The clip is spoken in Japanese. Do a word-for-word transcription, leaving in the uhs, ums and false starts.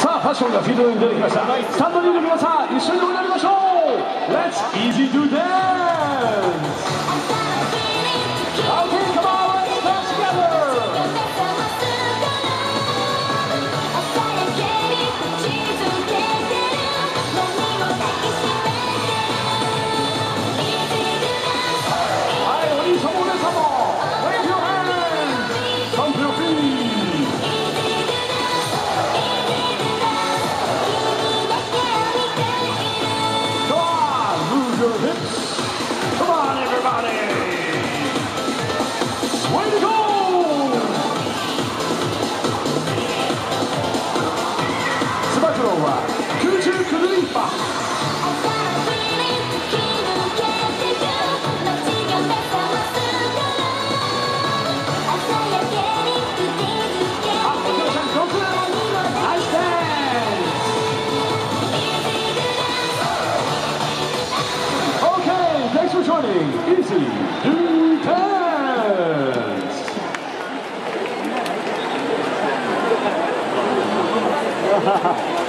さあファッションがフィールドに出てきました。スタンドにいる皆さん一緒に踊りましょう。 Let's easy to dance. Okay, come on, let's dance together. Hi, お兄様お姉様 wave your hands, stomp your feet. Your hips. Come on, everybody. Way to go. Tsubakuro wa Kuju Kuruipa. Nice dance. Thanks for joining Easy to Dance.